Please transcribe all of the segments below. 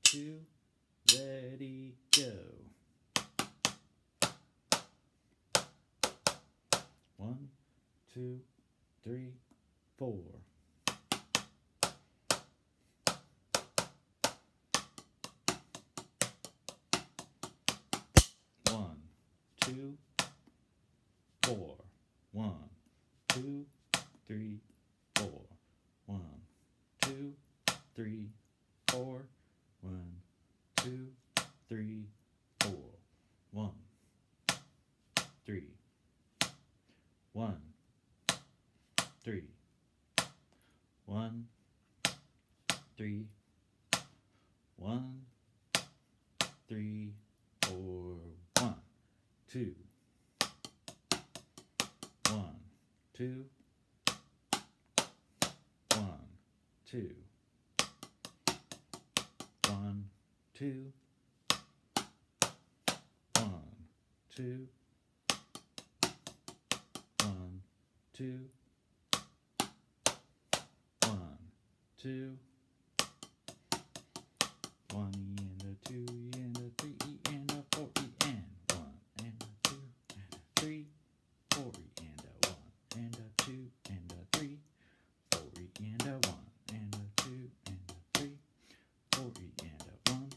2, ready, go. 1, 2, 3, 4. 1, 2, 4. 1, 2, 3, 4. 1, 2, 3, 4. 1, 2, 3, 4. 1, 3. 1, 3. 1, 3. 1, 3, 4. 1, 2. 1, 2. 1, 2. 1, 2. 1, 2. 1, 2. 1, 2. 1 E and a 2 E and a 3 E and a 4 E and 1 and a 2 and a 3, 4 E and a 1 and a 2 and a 3, 4 E and a 1 and a 2 and a 3, 4 E and a 1,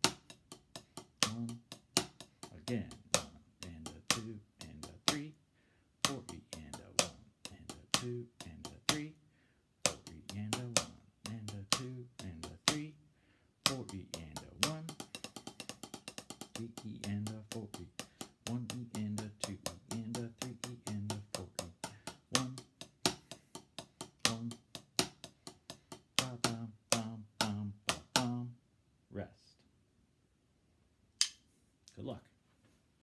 1 again, 1 and a 2 and a 3, 4 E and a 1 and a 2 and a 3, 4 E and a 1 and a 2 and a 3, 4 E and a 1, 3 E and a 4 E, 1 E and a 2 E and a 3 E and a 4 E, 1, 1, ba bum bum bum ba bum. Rest. Good luck.